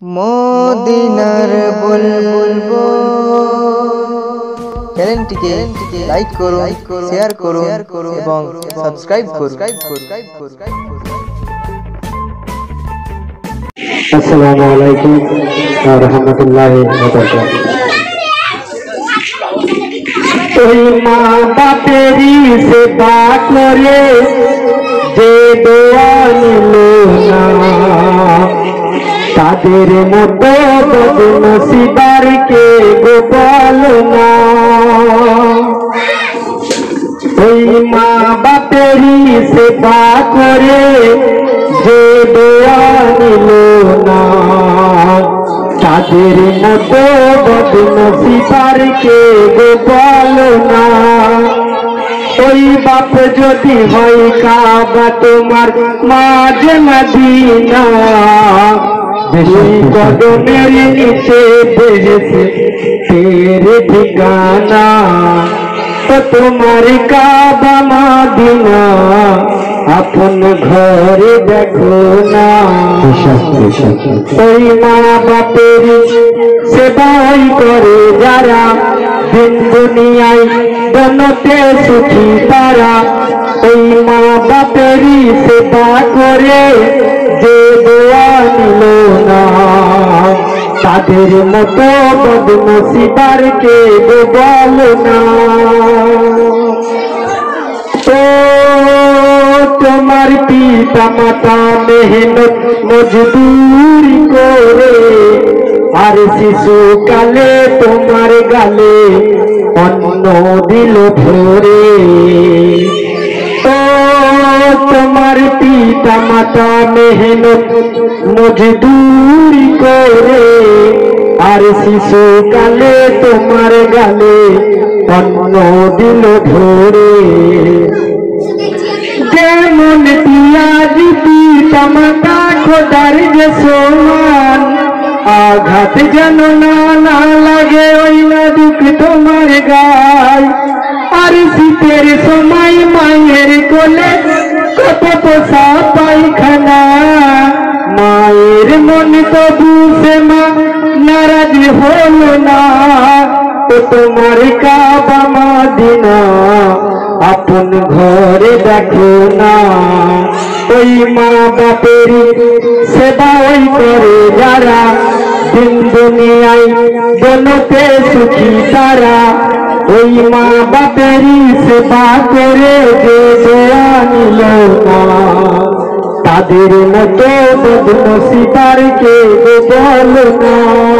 মদিনার বুলবুল চ্যানেলটিকে লাইক করুন, শেয়ার করুন এবং সাবস্ক্রাইব করুন। আসসালামু আলাইকুম ওয়া রাহমাতুল্লাহি ওয়া বারাকাতুহু। ওই মা বাপেরই সেবা করে যে দোয়া নিল না, তাদের মতো বদনসিবার কে গো বলো না। ওই মা বাপেরই সেবা করে যে দোয়া নিল না, তাদের মতো বদনসিবার কে গো বলো না। ওই বাপ যদি হয় কাবা তোমার মাঝে মদিনা, ওই কদমের নিচে বেহেশত তেরে ঠিকানা। তো তোমার কাবা মদিনা আপন ঘরে দেখো না। ওই মা বাপের সেবাই করে যারা দিন দুনিয়ায় বনতে সুখী তারা। ওই মা বাপেরই সেবা করে যে দোয়া নিল না, তাদের মতো বদনসিবার কে গো বলো না। তো তোমার পিতা মাতা মেহনত মজদুরি করে আর শিশুকালে তোমার গালে অন্ন দিল ভরে। তো তোমার পিতা মাতা মেহনত মজদুরি করে আর শিশুকালে তোমার গালে অন্ন দিল ভরে। যেমন পিয়াজ পিতা মাতা খোদার যে সমান, আঘাত যেন না লাগে ওই না দুঃখ তোমার গায়। আর শীতের সময় মায়ের কোলে কত পোষা পায়খানা, মায়ের মন তবু সে মা নারাজ হলো না। তো তোমার কাবা মদিনা আপন ঘরে দেখো না। ওই মা বাপের সেবা ওই করে যারা দিন দুনিয়ায় বনতে সুখী তারা। ওই মা বাপেরই সেবা করে যে দোয়া নিল না, তাদের মতো বদনসিবার কে গো বলো না।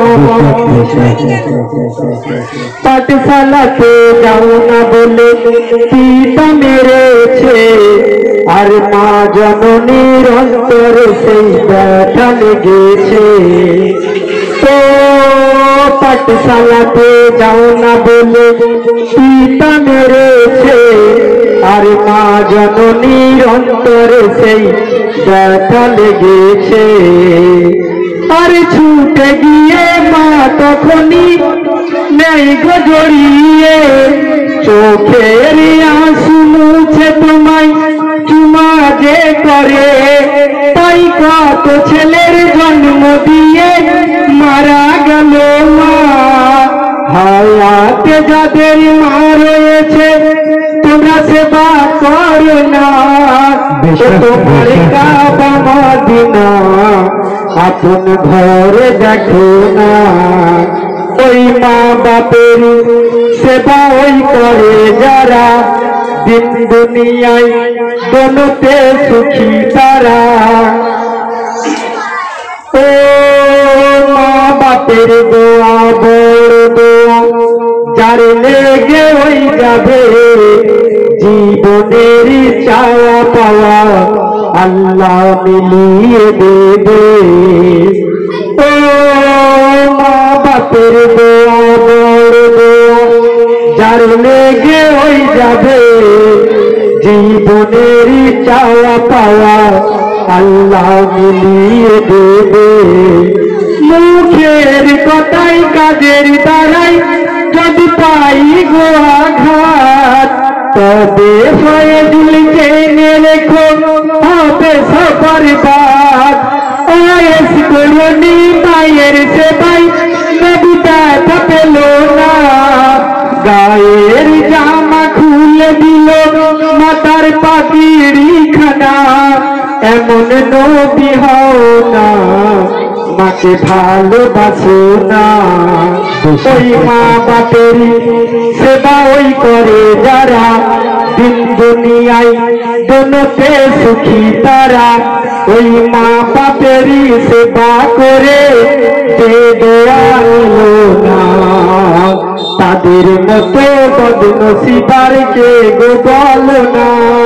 পাঠশালাতে যাও না বলে পিতা মেরেছে, আর মা জননীর অন্তরে সেই ব্যথা লেগেছে। তো পাঠশালাতে যাও না বলে পিতা মেরেছে, আর মা জননীর অন্তরে সেই ব্যথা লেগেছে। আর ছুটে গিয়ে মা তখনই নেই গো জড়িয়ে, চোখের আঁসু মুছে তোমায় চুমা যে করে। তাই কত ছেলের জন্ম দিয়ে মারা গেল মা, হায়াতে যাদের মা রয়েছে তোমরা সেবা করো না। তোমার কাবা মদিনা আপন ঘরে দেখো না। ওই মা বাপের সেবা ওই করে যারা দিন দুনিয়ায় বনতে সুখী তারা। ও মা বাপের দোয়া বড় দোয়া, যার লেগে ওই যাবে জীবনের চাওয়া পাওয়া আল্লাহ মিলিয়ে দেবে। ও মা বাপের দোয়া বড় দোয়া, যার লেগে ওই যাবে জীবনের চাওয়া পাওয়া আল্লাহ মিলিয়ে দেবে। মুখের কথাই কাজের দ্বারাই যদি পাই গো আঘাত, তবে হয়ে দিল জেনে রেখো হবে সবার বাদ। ধনী মায়ের সেবাই নবী ব্যথা পেল না, গায়ের জামা খুলে দিল মাতার পাগড়ি খানা। এমন নবী হও না, মাকে ভালোবাসো না। ওই মা বাপেরই সেবা ওই করে যারা, দিন দুনিয়ায় দোনোতে সুখী তারা। ওই মা বাপেরই সেবা করে যে দয়াল হলো না, তাদের মতো বদনসিবার কে গো বলো না।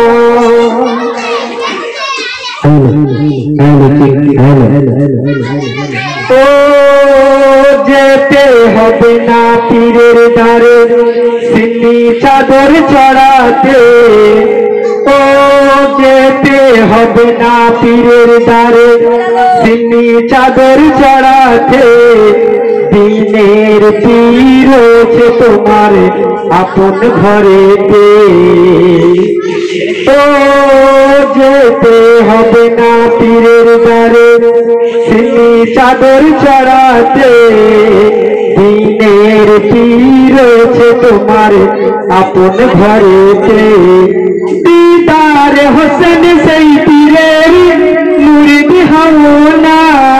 ও যেতে হবে না পীরের দ্বারে সিন্নি চাদর চড়াতে, ও যেতে হবে না পীরের দ্বারে সিন্নি চাদর চড়াতে। দিনের পীর হচ্ছে তোমার আপন ঘরেতে, ও যেতে হবে না পীরের দ্বারে সিন্নি চাদর চড়াতে। দিনের পীর হচ্ছে তোমার আপন ঘরেতে। দিদার হোসেন সেই পীরের মুরিদ হও না,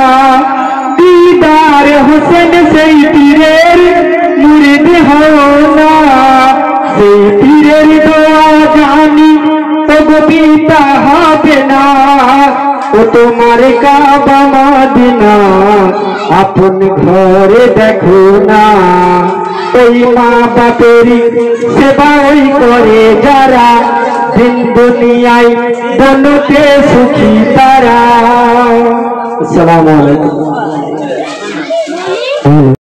দিদার হোসেন সেই পীরের মুরিদ হও না। সেই পীরের দোয়া জানি তবু পিতা হবে না, ও তোমার কাবা মদিনা আপন ঘরে দেখো না। ওই মা বাপেরই সেবা ওই করে যারা, দিন দুনিয়ায় দোনোতে সুখী তারা। আসসালামু আলাইকুম।